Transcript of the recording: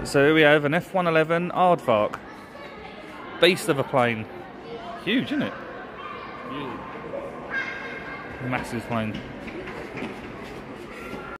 So here we have an F1-11 Aardvark. Beast of a plane. Huge, isn't it? Huge. Massive plane.